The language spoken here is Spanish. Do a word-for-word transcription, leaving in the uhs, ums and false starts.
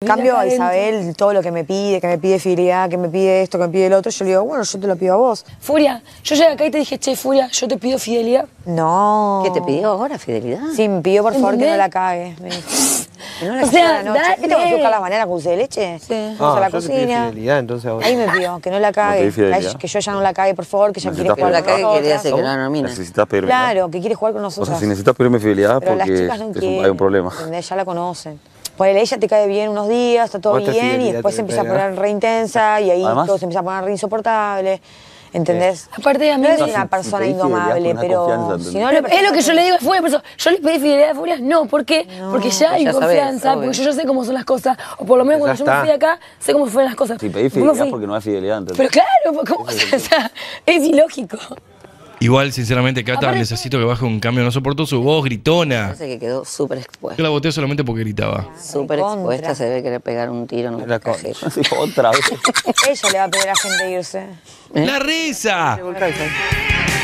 Cambio a Isabel todo lo que me pide, que me pide fidelidad, que me pide esto, que me pide el otro. Yo le digo, bueno, yo te lo pido a vos. Furia, yo llegué acá y te dije, che, Furia, yo te pido fidelidad. No. ¿Qué te pidió ahora, fidelidad? Sí, me pidió por favor ¿Entendés? que no la cague. Me dijo. Que no la O sea, cague a la noche. dale. ¿Viste cuando buscar las bananas con dulce de leche? Sí. Vamos Ah, a la yo te pedí cocina. fidelidad, entonces ahora. Ahí me pidió, que no la No cague. pedí fidelidad. Que yo ya no la cague, por favor, que ella quiere Necesitas jugar La con cague nosotras. quería hacer que la nomina. Necesitas pedirme. Claro, que quiere jugar con O nosotras. sea, si necesitas pedirme fidelidad Pero las porque chicas no es un- quieren. hay un problema. ¿Entendés? Ya la conocen. Pues ella te cae bien unos días, está todo Otra bien, y fidelidad después te se empieza a pega. poner re intensa, y ahí Además- todo se empieza a poner re insoportable. ¿Entendés? Aparte, a mí No es me- una Si- persona si pedís fidelidad indomable, con una pero confianza, si ¿entendés? no le Es lo que yo le digo a Furia, por eso, yo le pedí fidelidad a Furia, no, ¿por qué? Porque ya hay Ya sabés, confianza, obvio. porque yo ya sé cómo son las cosas, o por lo menos Ya cuando yo me está. fui acá, sé cómo fueron las cosas. Si pedís ¿Cómo fidelidad fui? porque no hay fidelidad, ¿entendés? Pero claro, ¿cómo? O sea, es ilógico. Igual, sinceramente, Cata, Aparte- necesito que baje un cambio. No soportó su voz gritona. Parece que quedó súper Yo expuesta. la boté solamente porque gritaba. Súper Recontra. expuesta, se ve querer pegar un tiro en La un concha. cajero. Sí, otra vez. Ella le va a pedir a la gente irse. ¡La risa! Volcá, Isabel.